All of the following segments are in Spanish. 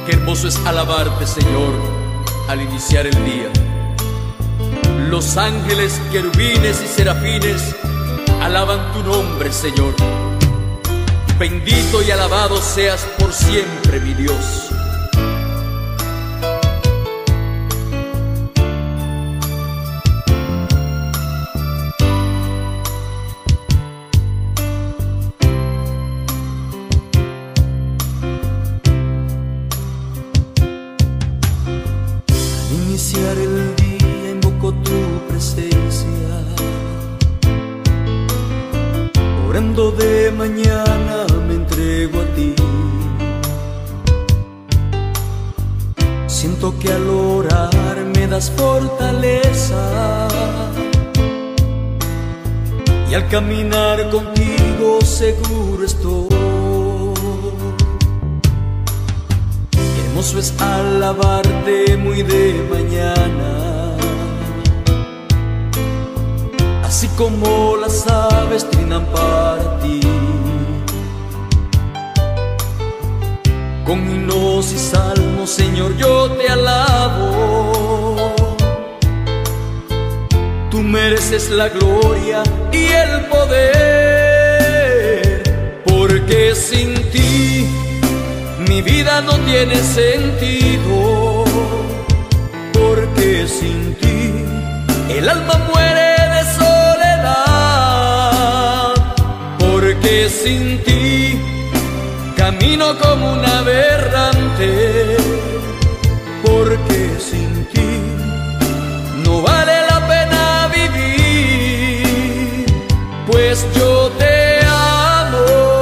Qué hermoso es alabarte, Señor, al iniciar el día. Los ángeles, querubines y serafines alaban tu nombre, Señor. Bendito y alabado seas por siempre, mi Dios. Al iniciar el día invoco tu presencia, orando de mañana me entrego a ti. Siento que al orar me das fortaleza, y al caminar contigo seguro estoy. Hermoso es alabarte muy de mañana, así como las aves trinan para ti. Con himnos y salmos, Señor, yo te alabo. Tú mereces la gloria y el poder, porque sin ti mi vida no tiene sentido, porque sin ti el alma muere de soledad, porque sin ti camino como un aberrante, porque sin ti no vale la pena vivir, pues yo te amo.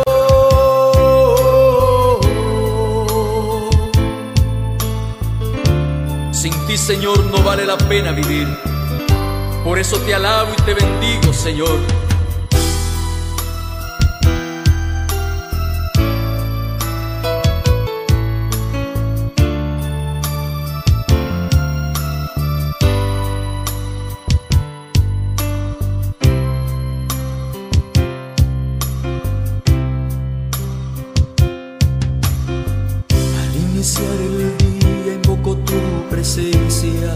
Sin ti, Señor, no vale la pena vivir. Por eso te alabo y te bendigo, Señor. Al iniciar el día invoco tu presencia,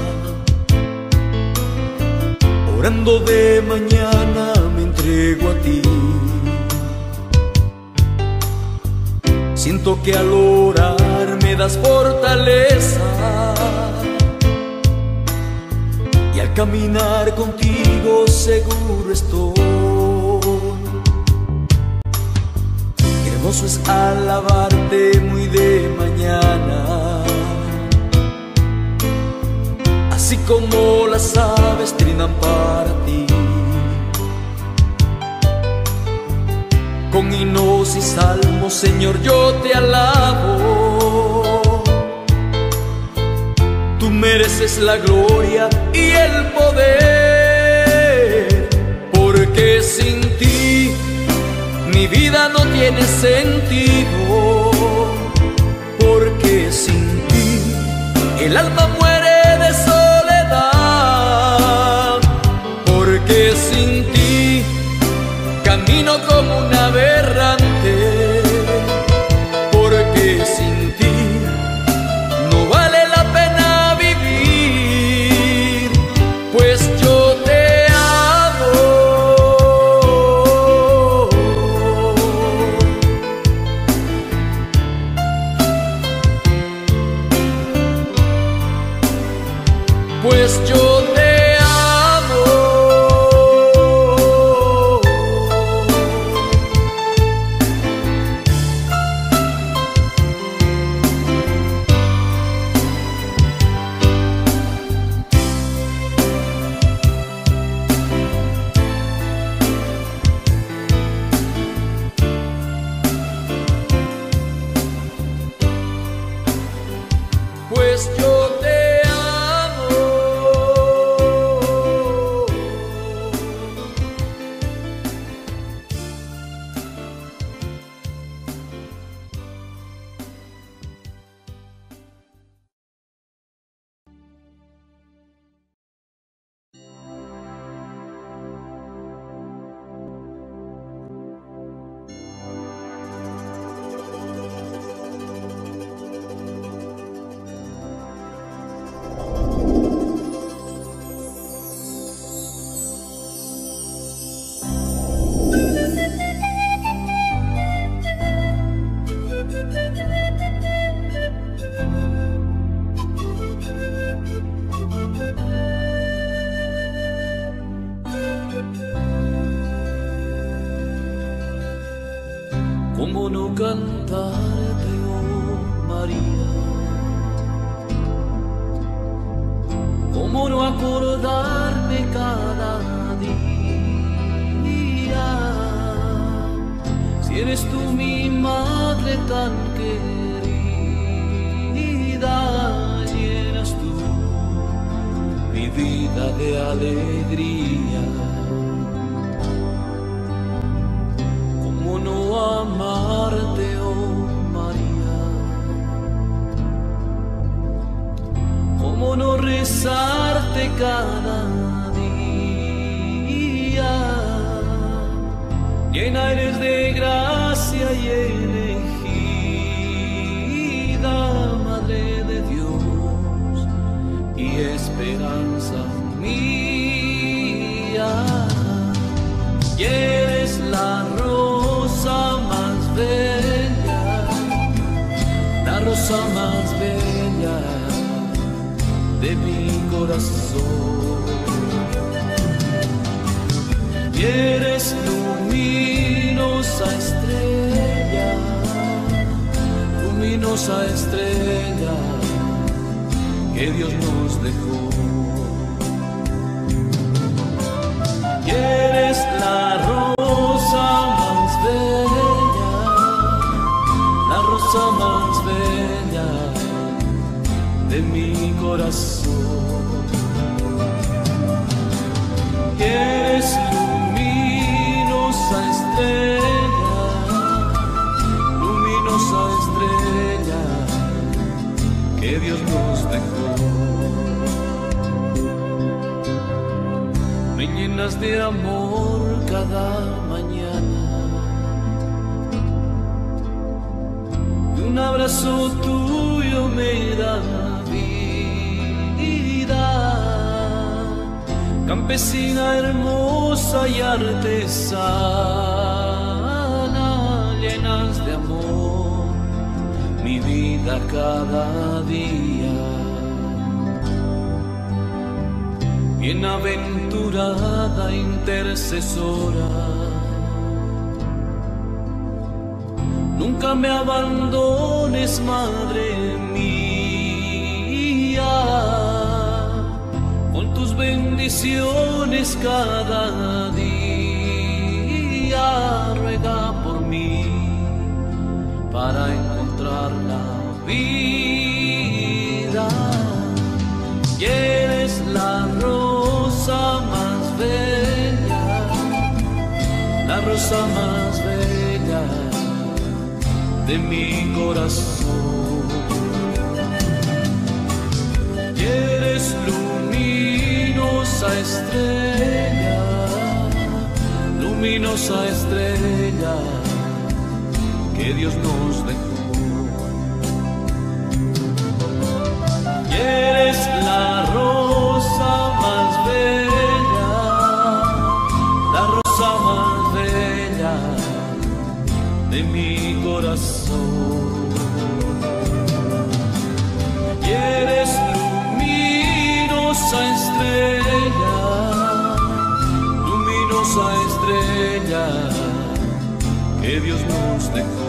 orando de mañana me entrego a ti. Siento que al orar me das fortaleza, y al caminar contigo seguro estoy. Hermoso es alabarte muy de mañana, así como las aves trinan para ti. Con himnos y salmos, Señor, yo te alabo. Tú mereces la gloria y el poder, porque sin ti mi vida no tiene sentido, porque sin ti el alma muere de soledad, porque sin ti camino como un aberrante, porque sin ti no vale la pena vivir, pues yo te amo. ¿Cómo no cantarte, oh María? ¿Cómo no acordarme cada día? Si eres tú mi madre tan querida, llenas tú mi vida de alegría. ¿Cómo no amarte, oh María? ¿Cómo no rezarte cada día? Llena eres de gracia y elegida, Madre de Dios y esperanza mía. Y eres la rosa más bella, la rosa más bella de mi corazón. Y eres luminosa estrella, luminosa estrella que Dios nos dejó. Y eres la rosa más bella, la rosa más bella de mi corazón. Y eres luminosa estrella, luminosa estrella que Dios nos dejó. Me llenas de amor cada mañana y un abrazo tuyo me da vida. Campesina hermosa y artesana, llenas de amor mi vida cada día. Bienaventurada intercesora, nunca me abandones, Madre mía. Con tus bendiciones cada día, ruega por mí para encontrar la vida. Y eres la rosa más bella, la rosa más bella de mi corazón. Y eres luminosa estrella, luminosa estrella que Dios nos dejó. Y eres la rosa más bella, la rosa más bella de mi corazón. Y eres luminosa estrella, luminosa estrella que Dios nos dejó.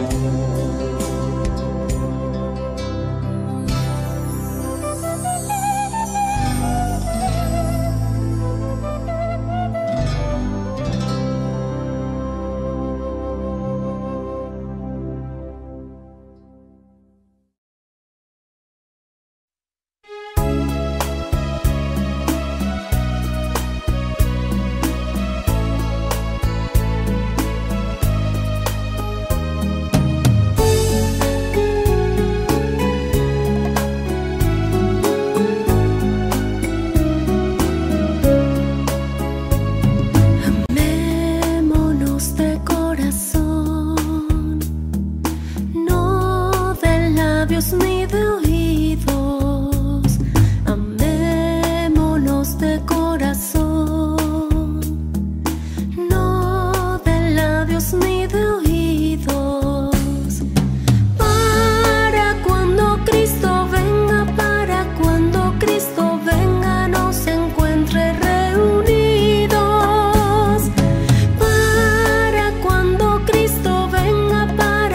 Para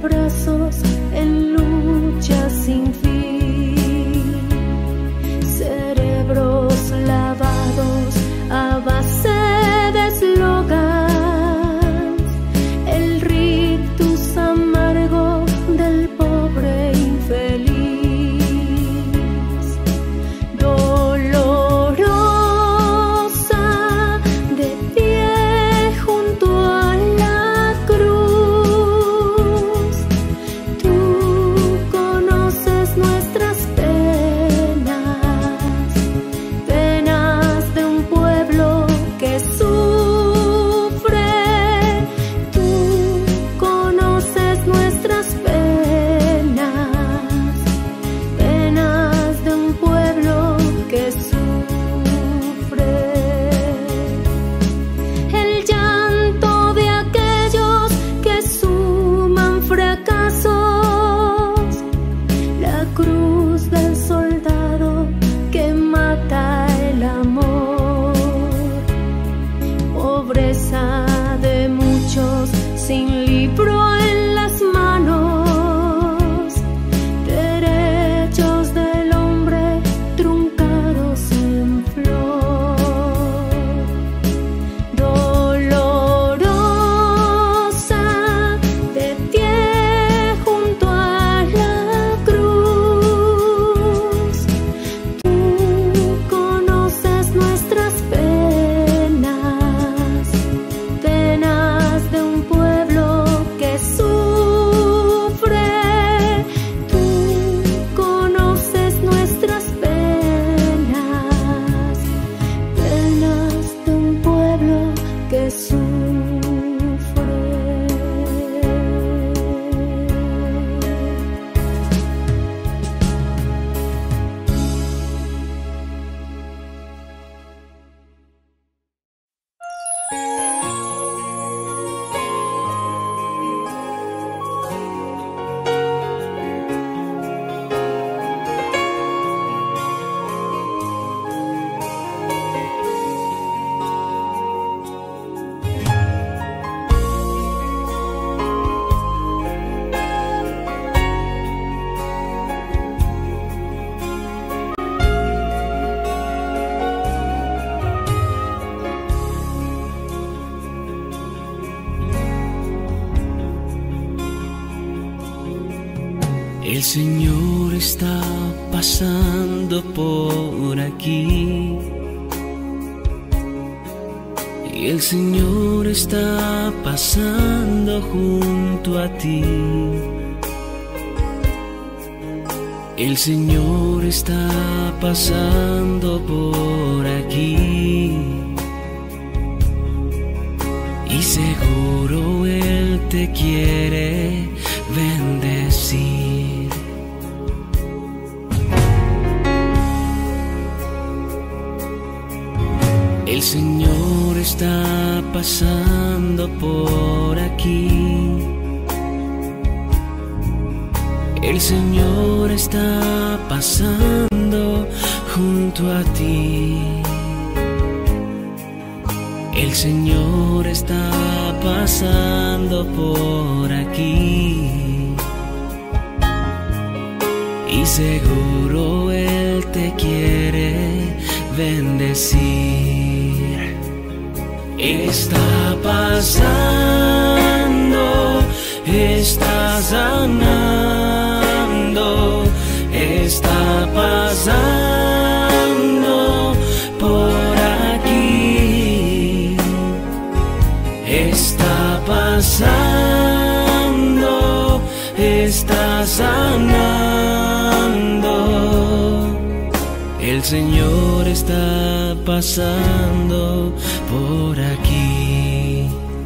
brazos en lucha sin fin, cerebros lavados a base de eslogans, el rictus amargo del pobre infeliz. El Señor está pasando por aquí y el Señor está pasando junto a ti. El Señor está pasando por aquí y seguro Él te quiere bendecir. El Señor está pasando por aquí. El Señor está pasando junto a ti. El Señor está pasando por aquí y seguro Él te quiere bendecir. Está pasando, está sanando, está pasando por aquí. Está pasando, está sanando. El Señor está pasando por aquí.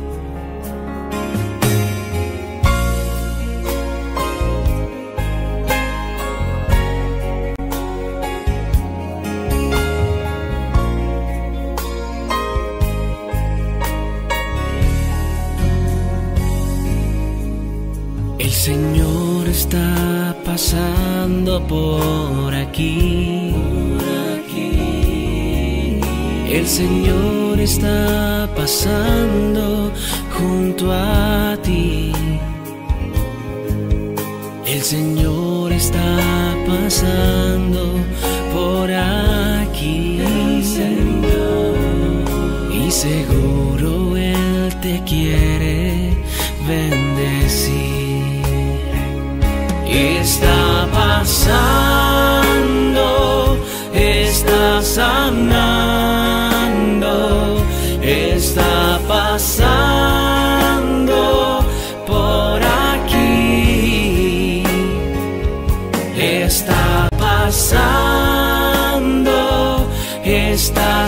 El Señor está pasando por aquí. El Señor está pasando junto a ti. Señor está pasando por aquí. Y seguro Él te quiere bendecir. Está pasando, está sanando, está pasando por aquí. Está pasando, está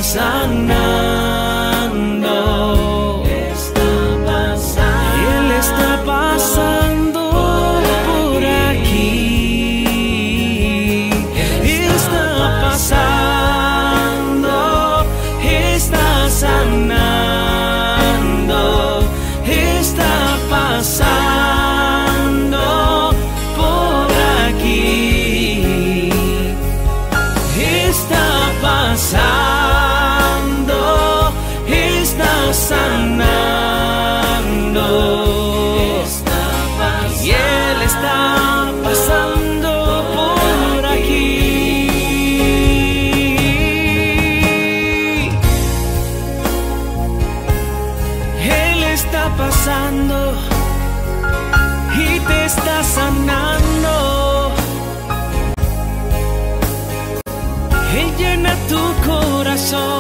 sanando, está pasando. Él está pasando por aquí. Está pasando, está sanando, está pasando por aquí. Está pasando, está sanando, y Él está pasando por aquí. Él está pasando y te está sanando. Él llena tu corazón.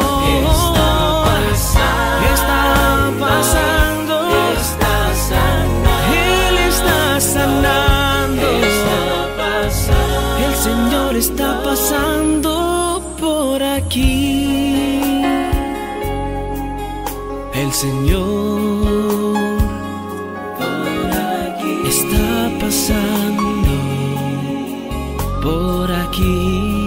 Está pasando, está sanando. Él está sanando. El Señor está pasando por aquí. El Señor está pasando por aquí.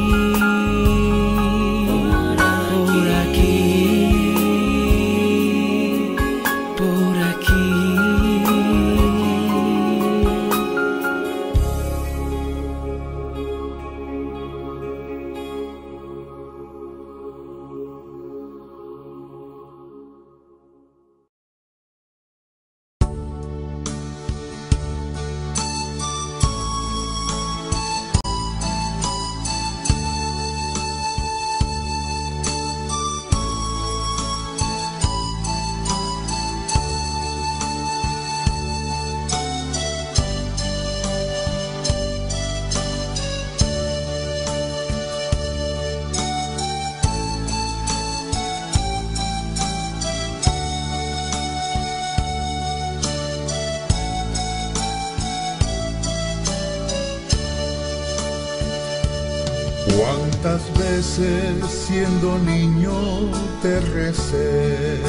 ¿Cuántas veces siendo niño te recé?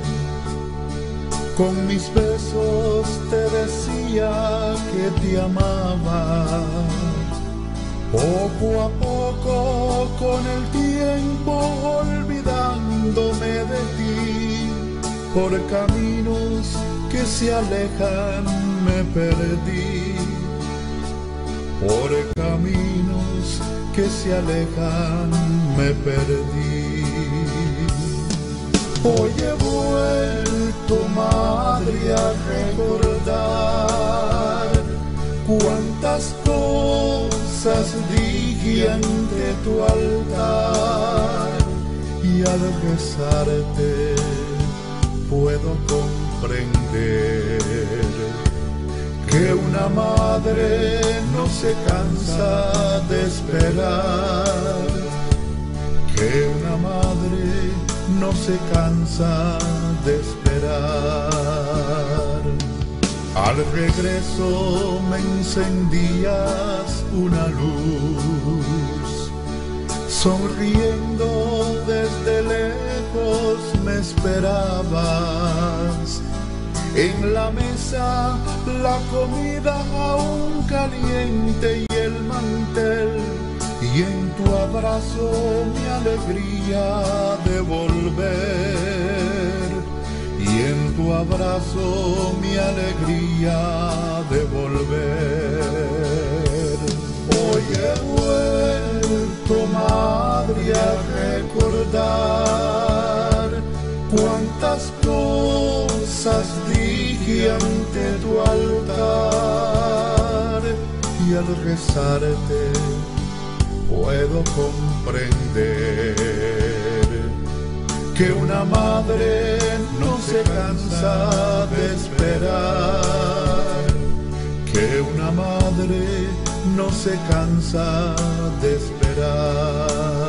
Con mis besos te decía que te amaba. Poco a poco con el tiempo olvidándome de ti, por caminos que se alejan me perdí. Por caminos que se alejan me perdí. Hoy he vuelto, madre, a recordar cuántas cosas dije ante tu altar, y al rezarte puedo comprender que una madre no se cansa de esperar, que una madre no se cansa de esperar. Al regreso me encendías una luz, sonriendo desde lejos me esperabas. En la mesa la comida aún caliente y el mantel, y en tu abrazo mi alegría de volver, y en tu abrazo mi alegría de volver. Hoy he vuelto, madre, a recordar cuántas cosas dije ante tu altar, y al rezarte puedo comprender que una madre no se cansa de esperar, que una madre no se cansa de esperar.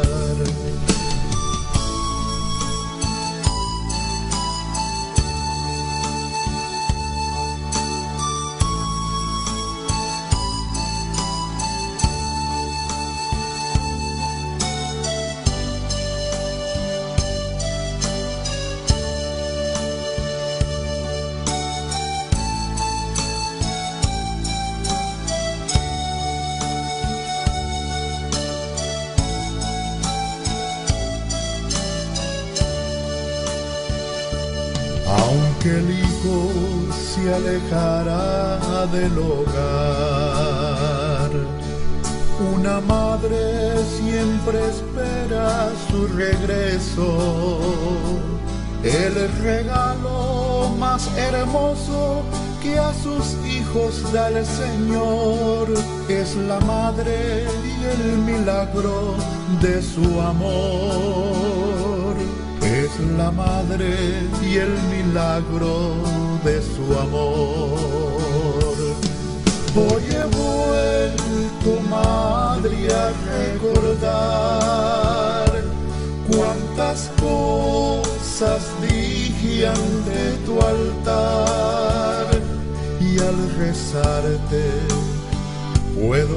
Aunque el hijo se alejará del hogar, una madre siempre espera su regreso. El regalo más hermoso que a sus hijos da el Señor es la madre y el milagro de su amor. Es la madre y el milagro de su amor. Hoy he vuelto, madre, a recordar cuántas cosas dije ante tu altar, y al rezarte puedo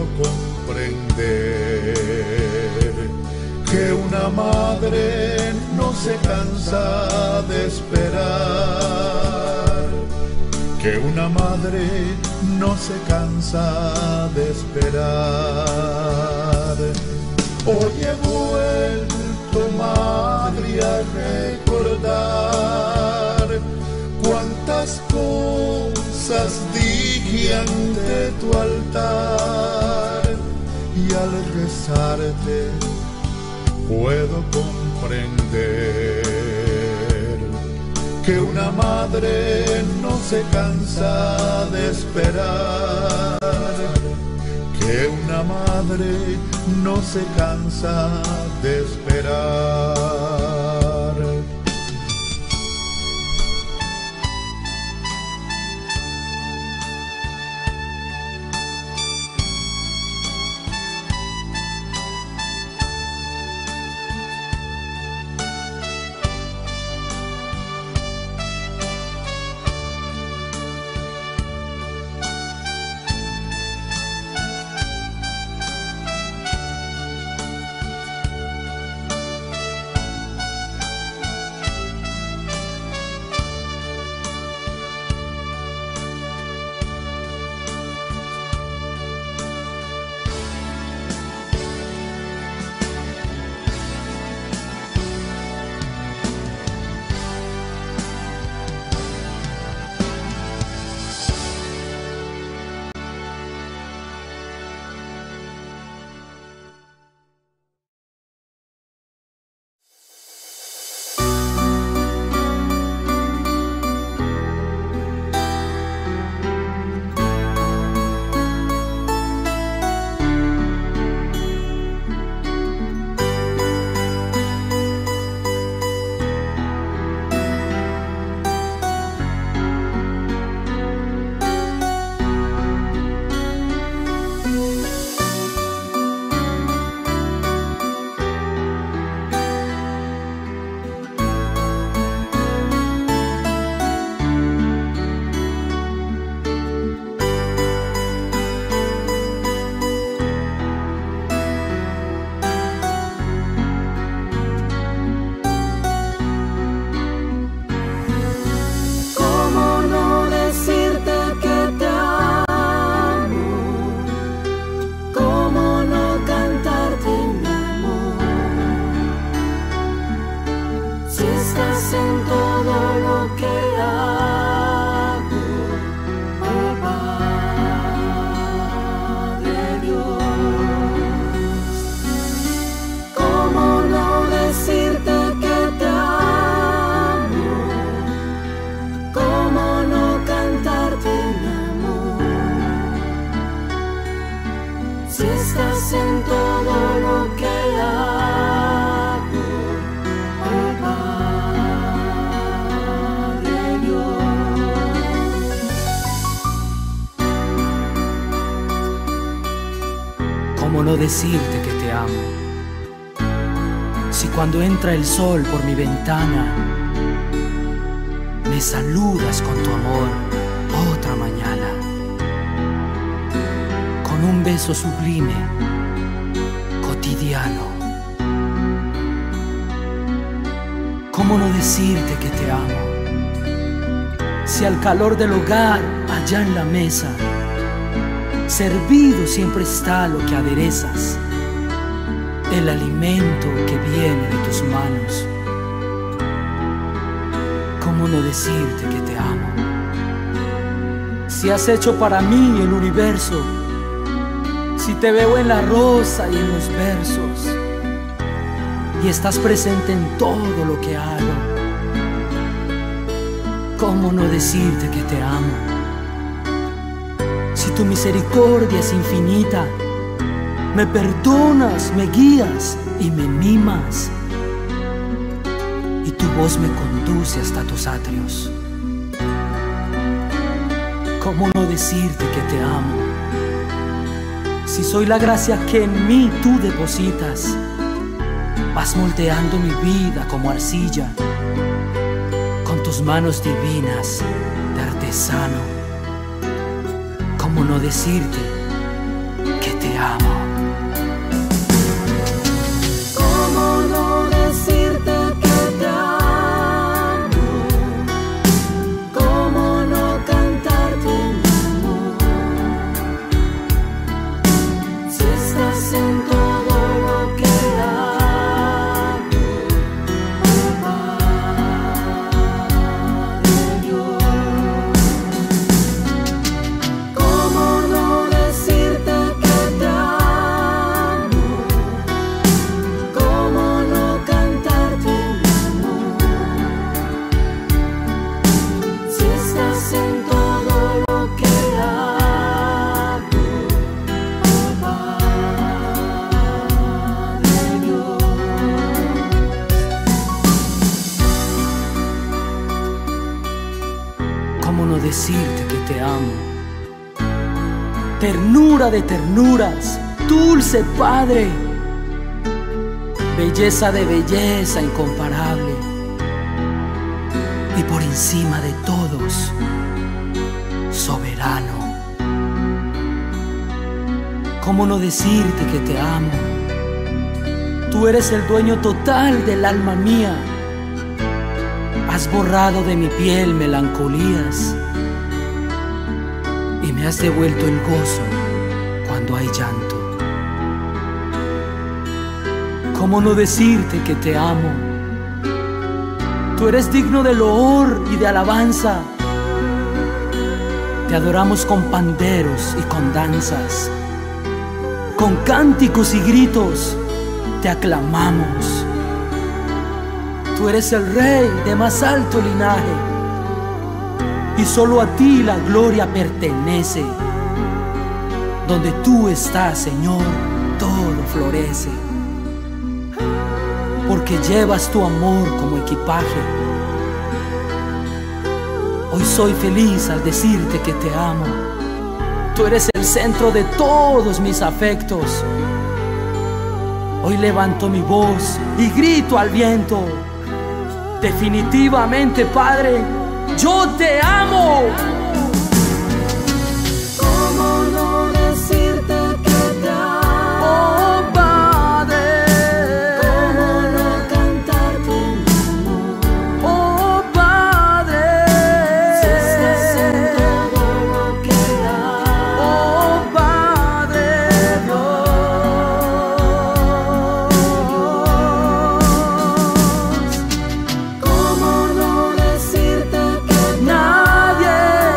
comprender que una madre no se cansa de esperar, que una madre no se cansa de esperar. Hoy he vuelto, madre, a recordar cuántas cosas dije ante tu altar, y al rezarte puedo comprender que una madre no se cansa de esperar, que una madre no se cansa de esperar. ¿Cómo no decirte que te amo? Si cuando entra el sol por mi ventana me saludas con tu amor otra mañana, con un beso sublime, cotidiano. ¿Cómo no decirte que te amo? Si al calor del hogar, allá en la mesa, servido siempre está lo que aderezas, el alimento que viene de tus manos. ¿Cómo no decirte que te amo? Si has hecho para mí el universo, si te veo en la rosa y en los versos, y estás presente en todo lo que hago, ¿cómo no decirte que te amo? Si tu misericordia es infinita, me perdonas, me guías y me mimas, y tu voz me conduce hasta tus atrios, ¿cómo no decirte que te amo? Si soy la gracia que en mí tú depositas, vas moldeando mi vida como arcilla, con tus manos divinas de artesano. ¿Cómo no decirte que te amo? ¿Cómo no decirte que te amo? ¿Cómo no cantarte mi amor? Si estás en todo lo que hago, oh Padre Dios. ¿Cómo no decirte que te amo? ¿Cómo no cantarte mi amor? Si estás en todo lo que hago, oh Padre Dios. ¿Cómo no decirte que te amo? Ternura de ternuras, dulce Padre, belleza de belleza incomparable, y por encima de todos, soberano. ¿Cómo no decirte que te amo? Tú eres el dueño total del alma mía. Has borrado de mi piel melancolías y me has devuelto el gozo cuando hay llanto. ¿Cómo no decirte que te amo? Tú eres digno de loor y de alabanza. Te adoramos con panderos y con danzas, con cánticos y gritos te aclamamos. Tú eres el rey de más alto linaje, y solo a ti la gloria pertenece. Donde tú estás, Señor, todo florece, porque llevas tu amor como equipaje. Hoy soy feliz al decirte que te amo. Tú eres el centro de todos mis afectos. Hoy levanto mi voz y grito al viento: definitivamente, Padre, yo te amo. ¿Cómo no decirte que te amo? Oh Padre, ¿Cómo no cantarte mi amor? oh Padre, Si estás en todo lo que hago, oh Padre Dios. ¿cómo no decirte que te Nadie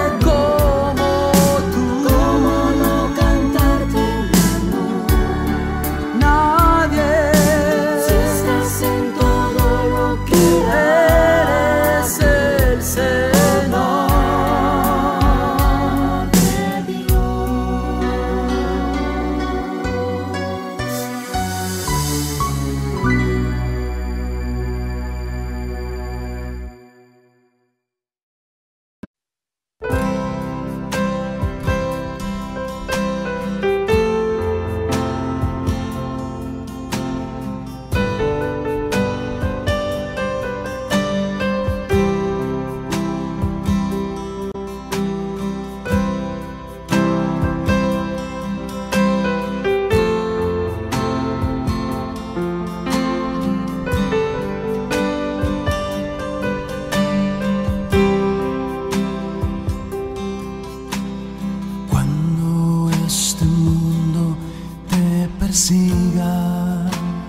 persiga.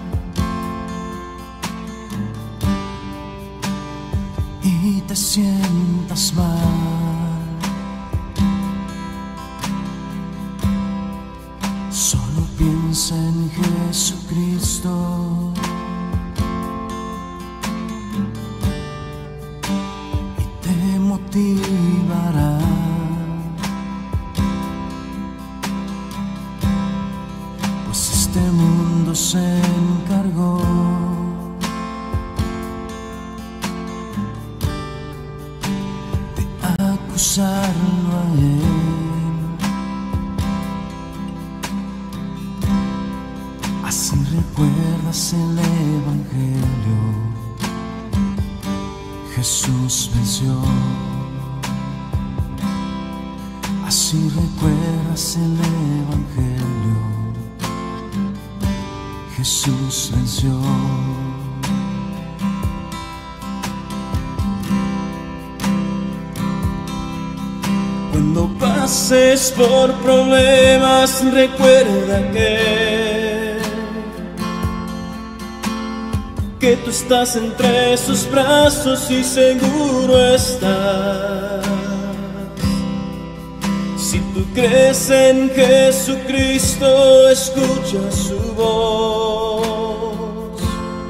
Y te sientas mal, solo piensa en Jesucristo y te motivará. Pues este mundo se encargó acusarlo a él. Así recuerdas el Evangelio. Jesús venció. Así recuerdas el Evangelio. Jesús venció. Cuando pases por problemas, recuerda que tú estás entre sus brazos y seguro estás. Si tú crees en Jesucristo, escucha su voz.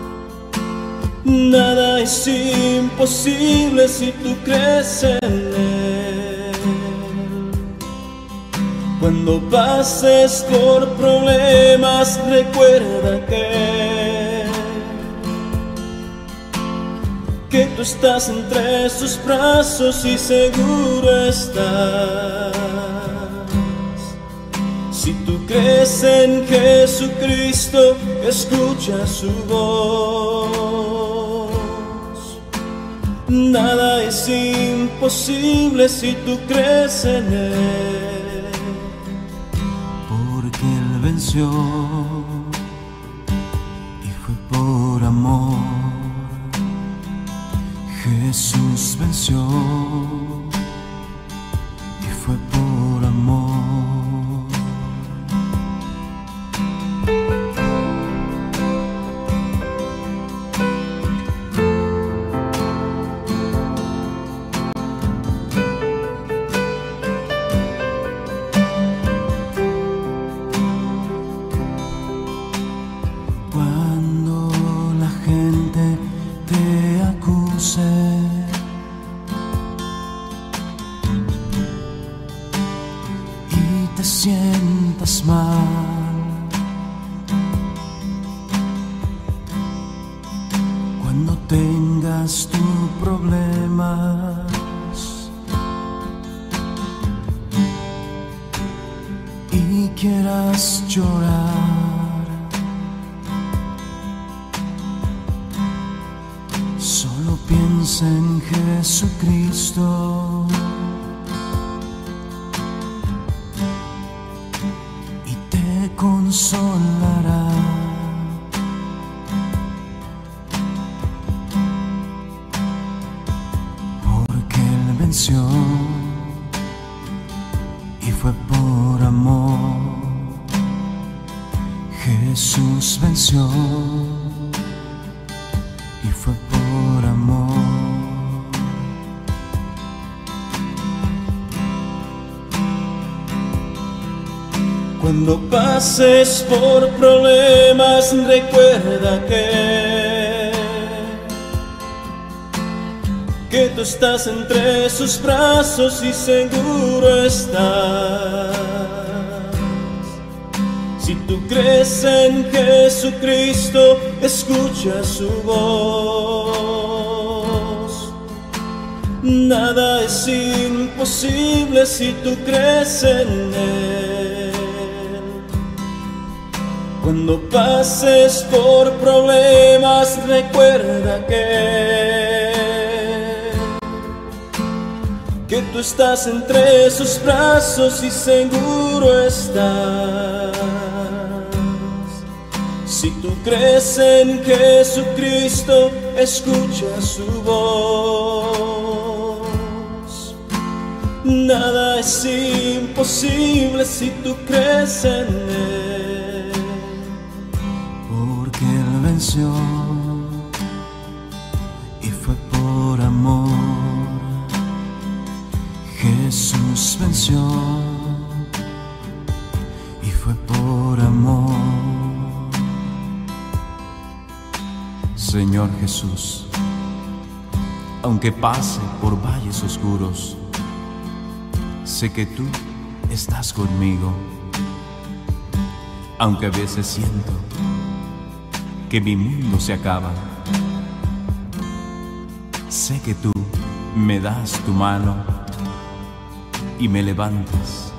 Nada es imposible si tú crees en Él. Cuando pases por problemas, recuerda que tú estás entre sus brazos y seguro estás. Si tú crees en Jesucristo, escucha su voz. Nada es imposible si tú crees en Él. Porque Él venció y fue por amor. Jesús venció y fue por amor. Cuando la gente te acuse y te sientas mal, cuando tengas tus problemas, y quieras llorar, solo piensa en Jesucristo y te consolará. Porque Él venció y fue por amor. Jesús venció y fue por amor. Cuando pases por problemas, recuerda que tú estás entre sus brazos y seguro estás. Si tú crees en Jesucristo, escucha su voz. Nada es imposible si tú crees en Él. Cuando pases por problemas, recuerda que tú estás entre sus brazos y seguro estás. Si tú crees en Jesucristo, escucha su voz. Nada es imposible si tú crees en Él. venció y fue por amor. Jesús venció y fue por amor. Señor Jesús, aunque pase por valles oscuros, sé que tú estás conmigo. Aunque a veces siento que mi mundo se acaba, sé que tú me das tu mano y me levantas,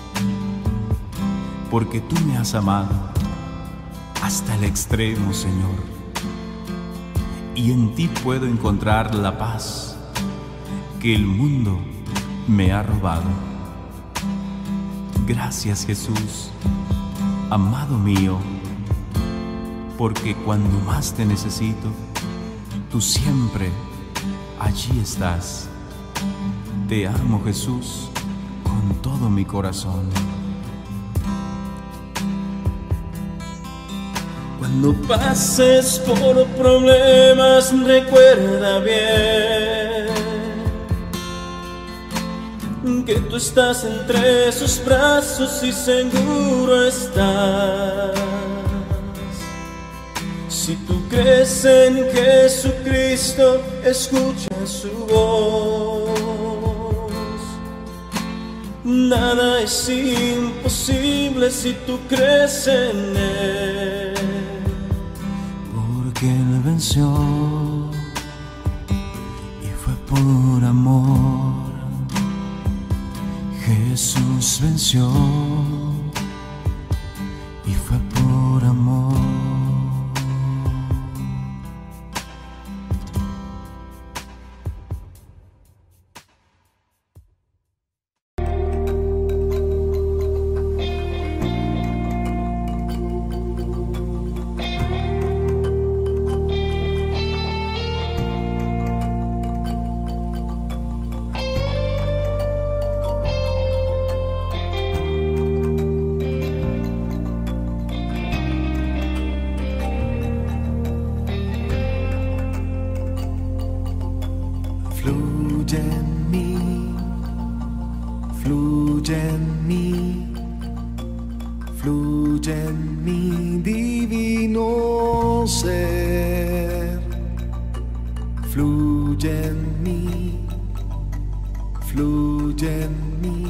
porque tú me has amado hasta el extremo, Señor, y en ti puedo encontrar la paz que el mundo me ha robado. Gracias, Jesús, amado mío, porque cuando más te necesito, tú siempre allí estás. Te amo, Jesús, con todo mi corazón. Cuando pases por problemas, recuerda bien que tú estás entre sus brazos y seguro estás. Si tú crees en Jesucristo, escucha su voz. Nada es imposible si tú crees en Él. Porque Él venció y fue por amor. Jesús venció y fue por amor. Fluye en mí, fluye en mí, fluye en mi divino ser. Fluye en mí, fluye en mí,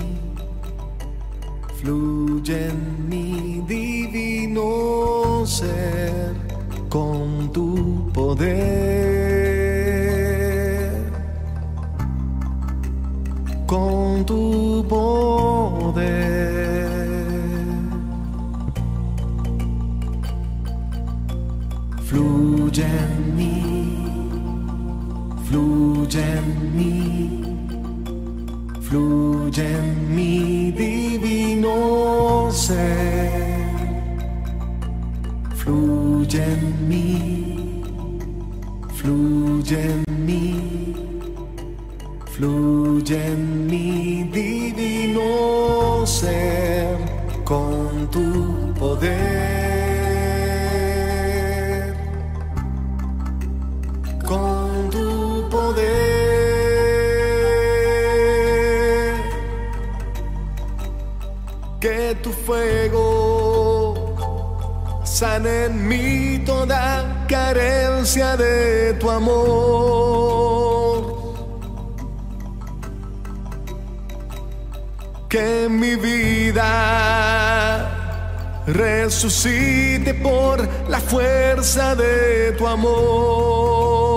fluye en mi divino ser con tu poder, con tu poder. Fluye en mí, fluye en mí, fluye en mi divino ser. Fluye en mí, fluye en mí, fluye en mi divino ser con tu poder, con tu poder. Que tu fuego sane en mí toda carencia de tu amor. Que mi vida resucite por la fuerza de tu amor.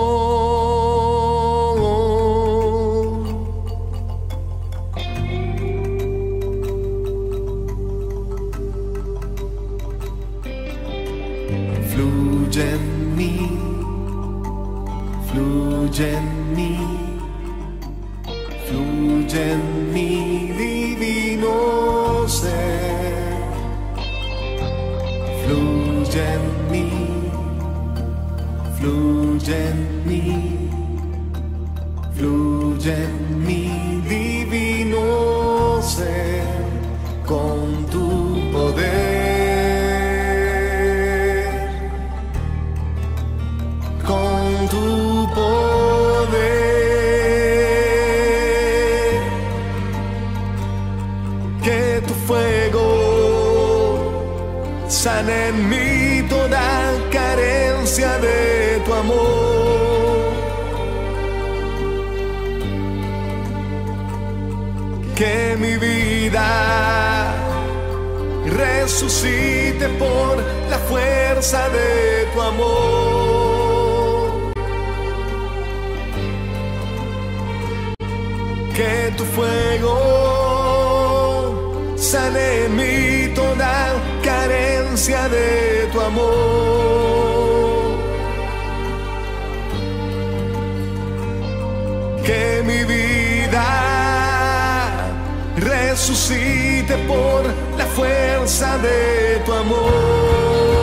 Fluye en mí, fluye en mí, fluye en mi divino ser. Fluye en mí, fluye en mí, fluye en mi divino ser con tu poder, que tu fuego sana en mí toda carencia de tu amor. Que mi vida resucite por la fuerza de tu amor. Que tu fuego sane en mí toda carencia de tu amor. Que mi vida resucite por la fuerza de tu amor.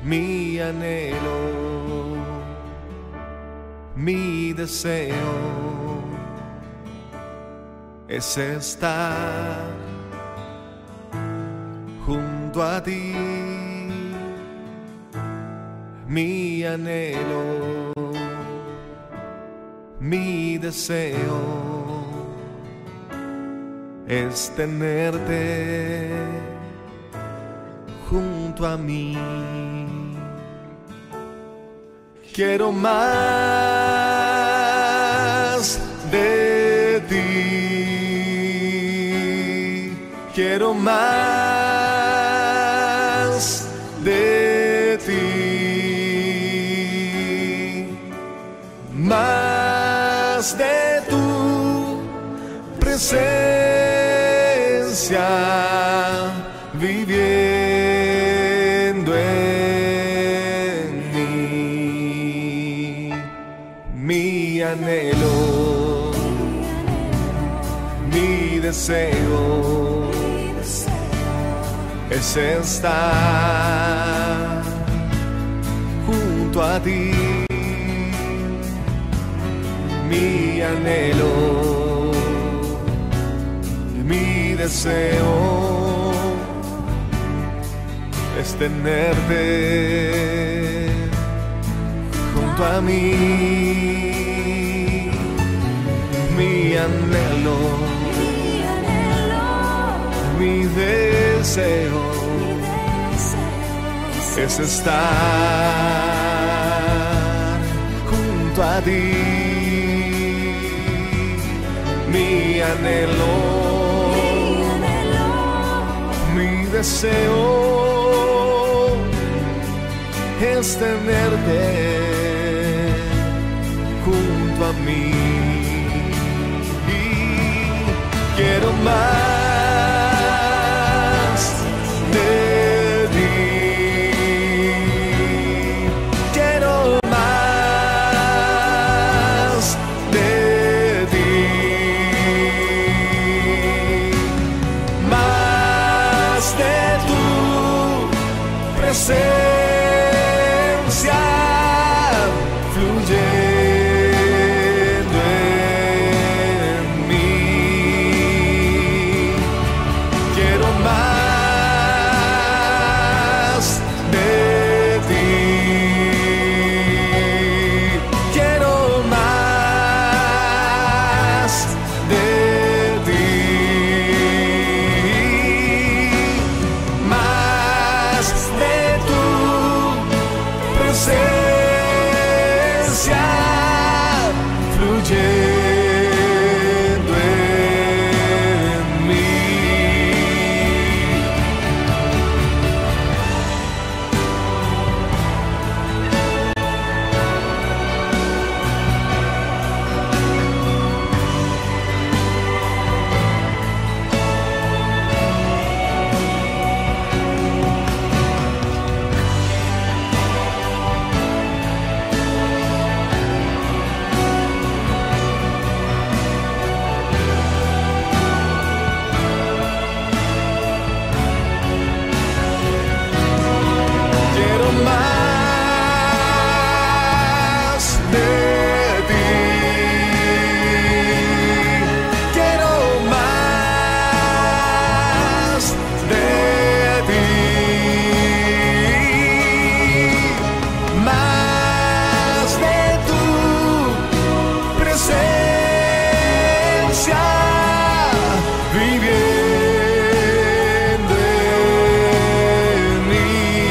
mi anhelo, mi deseo es estar junto a ti. Mi anhelo, mi deseo es tenerte junto a mí. Quiero más de ti, quiero más de ti, más de tu presencia viviendo en mí. Mi anhelo, mi deseo es estar junto a ti. Mi anhelo, mi deseo es tenerte junto a mí. Mi anhelo, mi deseo es estar junto a ti. Mi anhelo, mi deseo es tenerte junto a mí. Quiero más de ti, quiero más de ti, más de tu presencia fluyendo en mí. Quiero más de ti, quiero más de ti, más de tu presencia fluyendo en mí. Quiero más de ti, quiero más de ti, más de tu presencia viviendo en mí.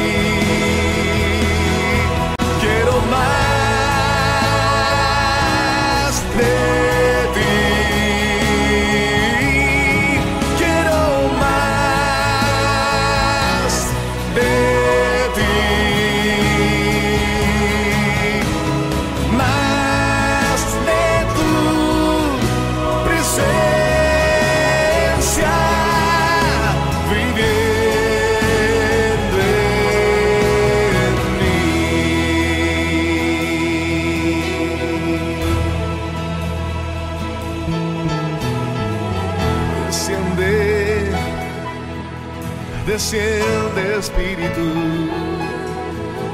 Quiero más de ti, quiero más de ti, más de tu presencia viviendo en mí. Desciende, desciende Espíritu,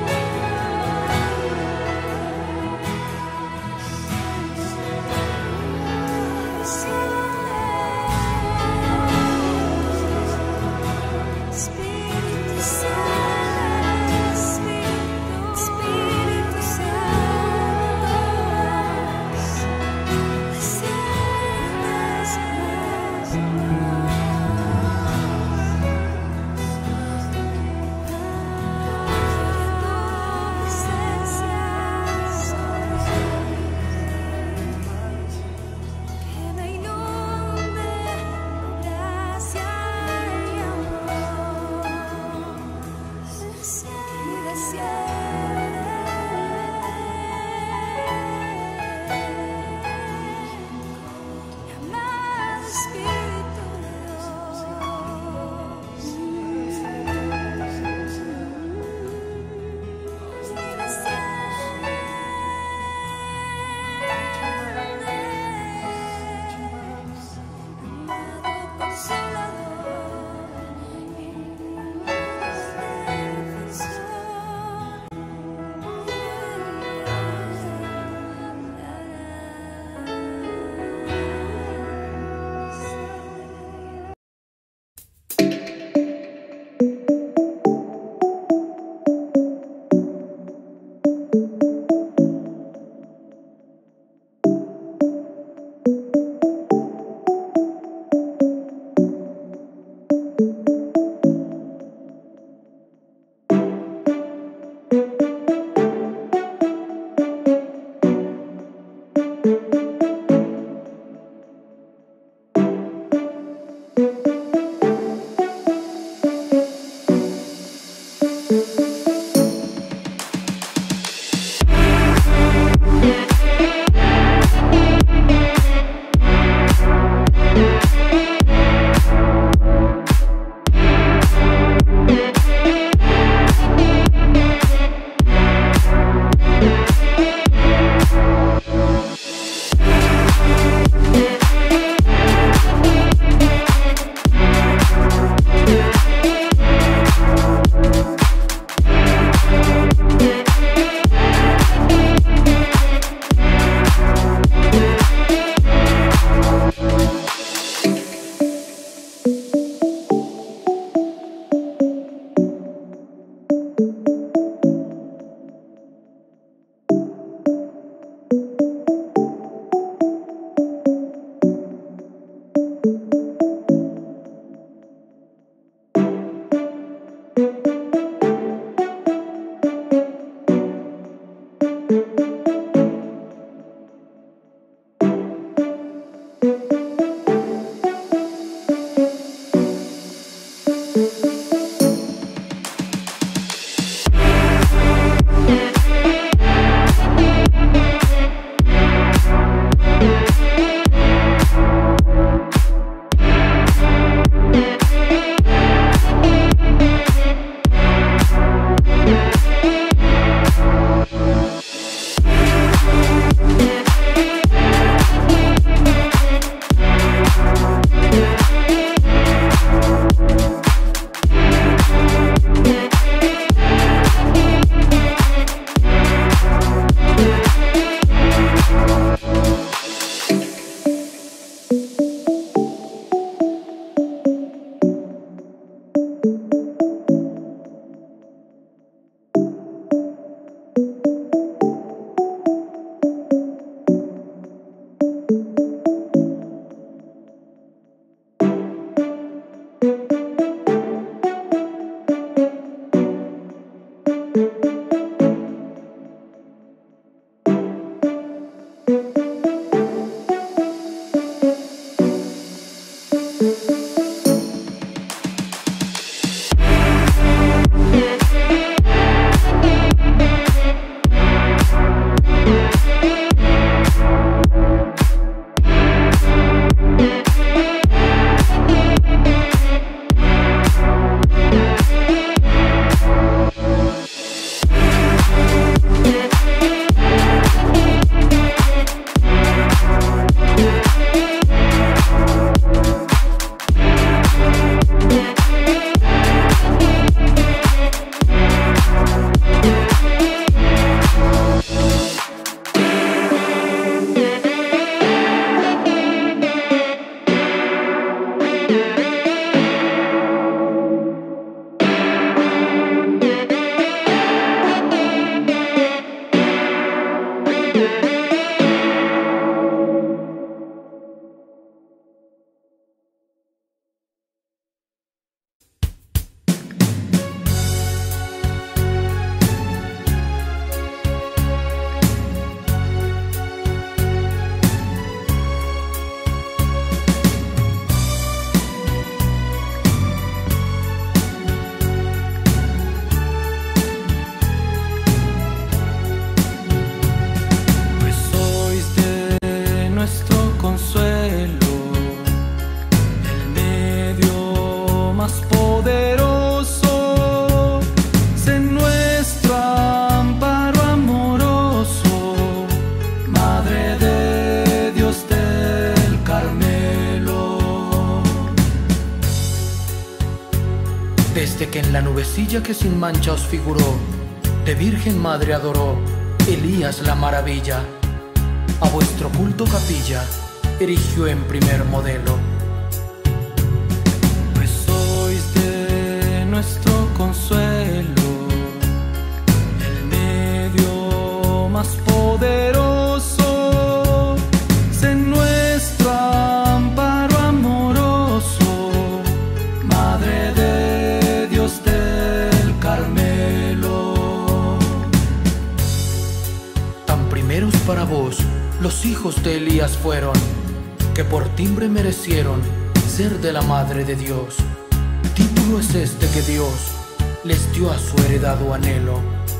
Desde que en la nubecilla que sin mancha os figuró, de Virgen Madre adoró Elías la maravilla. A vuestro culto capilla erigió en primer modelo. Pues sois de nuestro consuelo, el medio más poderoso, sé nuestro amparo amoroso, Madre de Dios del Carmelo. Tan primeros para vos los hijos de Elías fueron, que por timbre merecieron ser de la Madre de Dios. Título es este que Dios les dio a su heredado anhelo.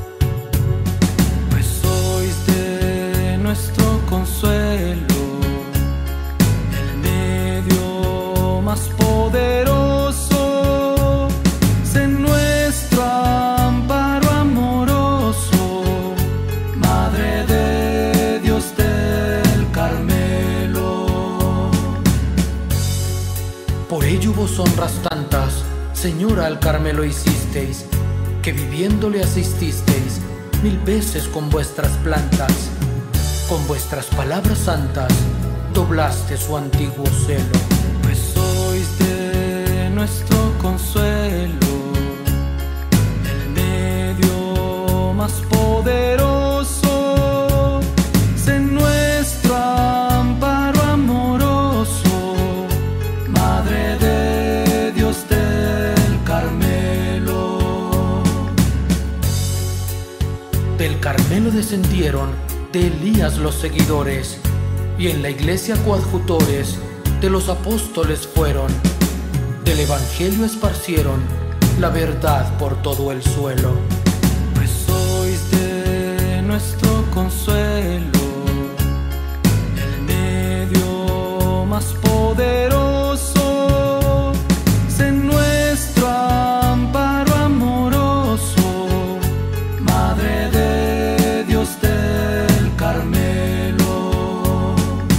Pues sois de nuestro consuelo, el medio más poderoso, sé nuestro amparo amoroso, Madre de Dios del Carmelo. Por ello vos honras tantas, Señora, al Carmelo hicisteis, que viviendo le asististeis 1000 veces con vuestras plantas, con vuestras palabras santas doblaste su antiguo celo. Pues sois de nuestro consuelo, el medio más poderoso, sé nuestro amparo amoroso, Madre de Dios del Carmelo. Del Carmelo descendieron de Elías los seguidores, y en la iglesia coadjutores de los apóstoles fueron. Del evangelio esparcieron la verdad por todo el suelo. Pues sois de nuestro consuelo, el medio más poderoso, sé nuestro amparo amoroso, Madre de Dios del Carmelo.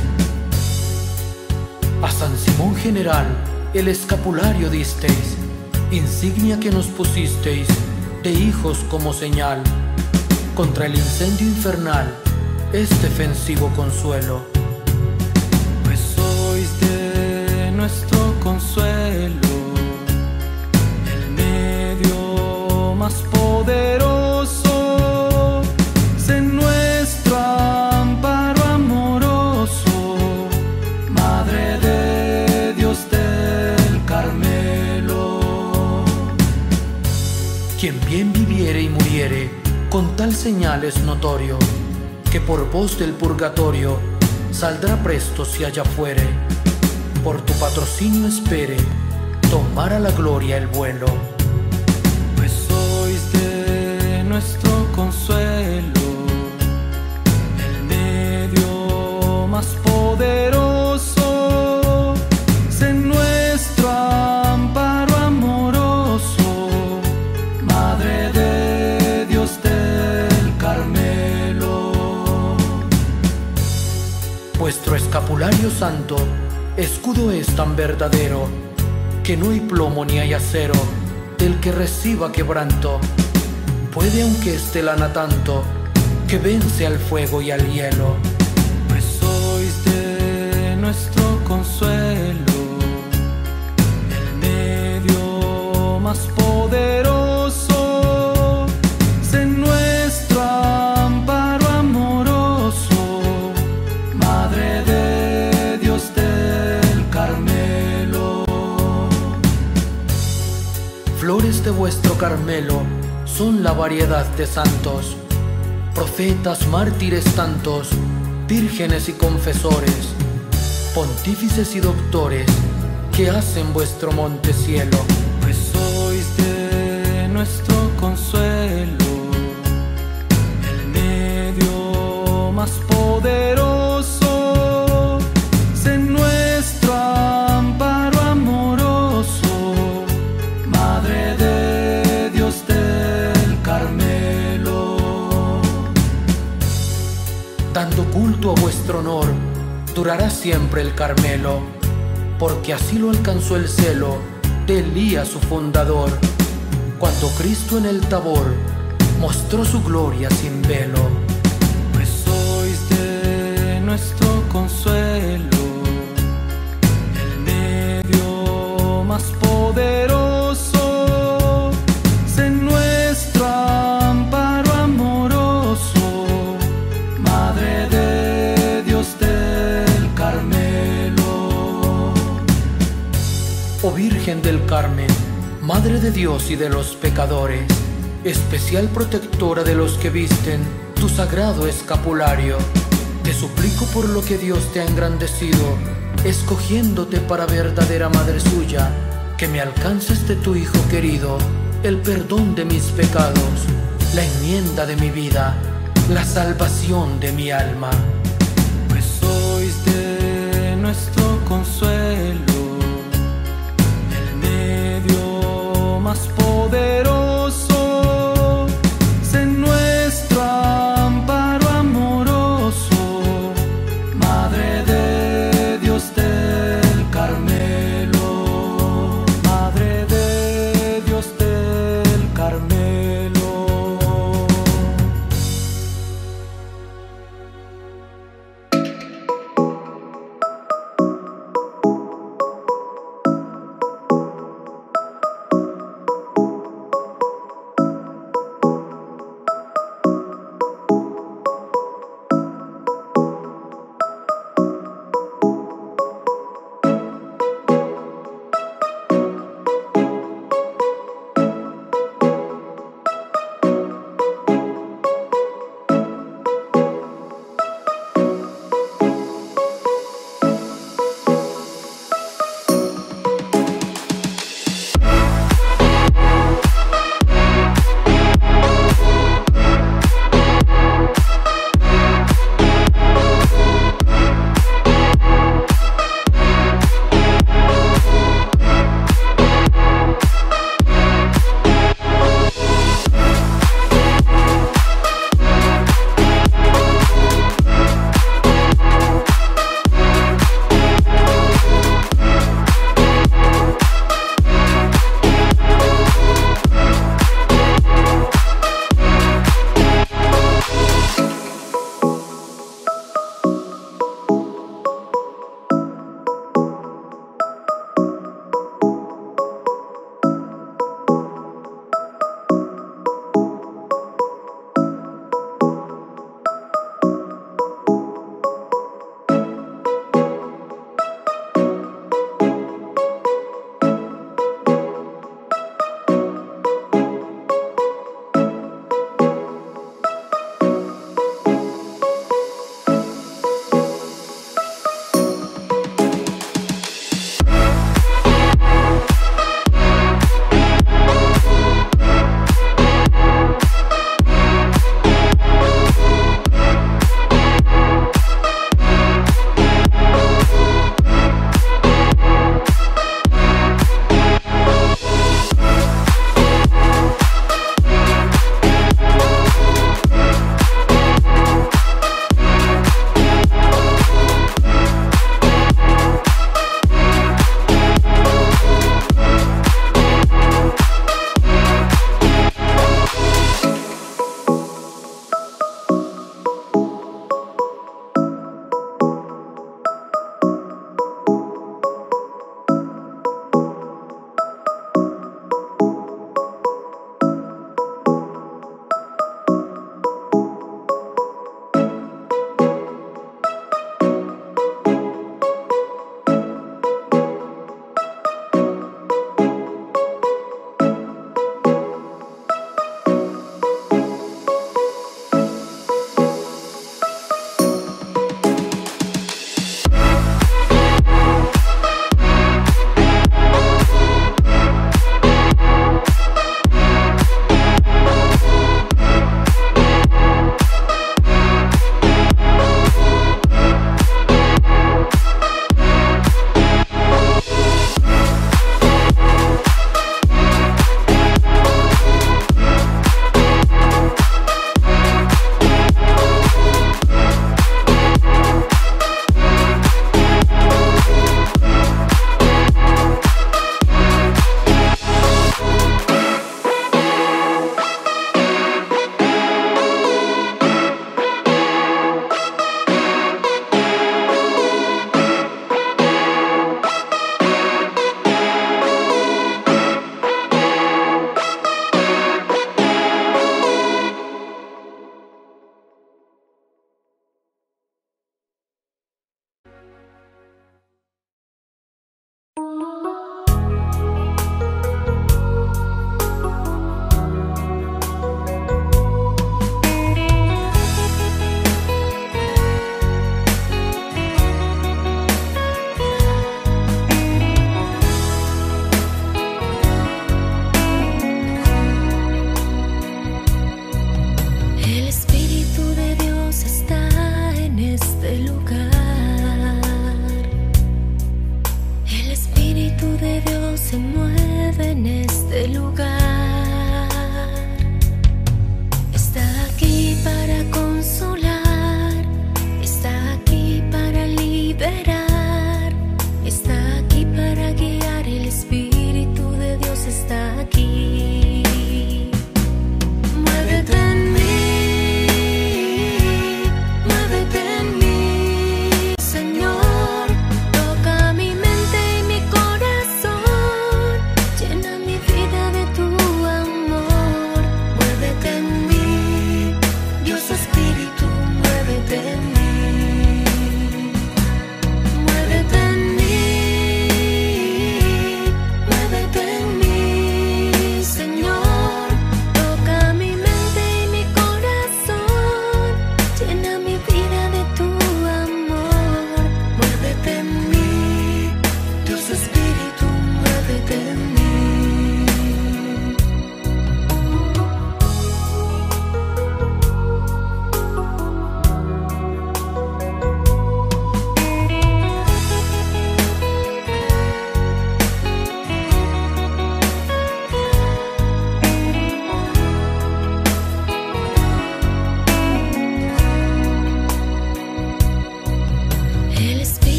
A San Simón General el escapulario disteis, insignia que nos pusisteis de hijos como señal. Contra el incendio infernal es defensivo consuelo. Pues sois de nuestro consuelo, el medio más poderoso, sé nuestro amparo amoroso, Madre de Dios del Carmelo. Quien bien viviere y muriere, con tal señal es notorio, que por voz del purgatorio saldrá presto si allá fuere. Por tu patrocinio espere tomar a la gloria el vuelo. Pues sois de nuestro consuelo, el medio más poderoso, sé nuestro amparo amoroso, Madre de Dios del Carmelo. Vuestro escapulario santo, escudo es tan verdadero, que no hay plomo ni hay acero del que reciba quebranto. Puede aunque esté lana tanto, que vence al fuego y al hielo. Pues sois de nuestro consuelo, el medio más poderoso, sé nuestro amparo amoroso, Madre de Dios del Carmelo. Flores de vuestro Carmelo son la variedad de santos, profetas, mártires tantos, vírgenes y confesores, pontífices y doctores, que hacen vuestro monte cielo. Pues sois de nuestro consuelo, el medio más poderoso, sé nuestro amparo amoroso, Madre de Dios del Carmelo. Dando culto a vuestro honor, durará siempre el Carmelo, porque así lo alcanzó el celo de Elías su fundador, cuando Cristo en el Tabor mostró su gloria sin velo. Pues sois de nuestro consuelo, el medio más poderoso, sé nuestro amparo amoroso, Madre de Dios del Carmelo. Oh Virgen del Carmen, Madre de Dios y de los pecadores, especial protectora de los que visten tu sagrado escapulario, te suplico por lo que Dios te ha engrandecido, escogiéndote para verdadera madre suya, que me alcances de tu Hijo querido el perdón de mis pecados, la enmienda de mi vida, la salvación de mi alma. Pues sois de nuestro consuelo, el medio más poderoso, sé nuestro amparo amoroso, Madre de Dios del Carmelo, Madre de Dios del Carmelo.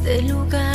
este lugar.